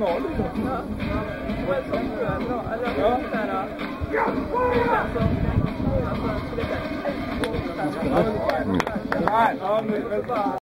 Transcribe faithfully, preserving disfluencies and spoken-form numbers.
noll liksom. Ja. Och en sån tror jag är bra. Eller Ja. såhär... Alltså, lite... Nej, ja, men...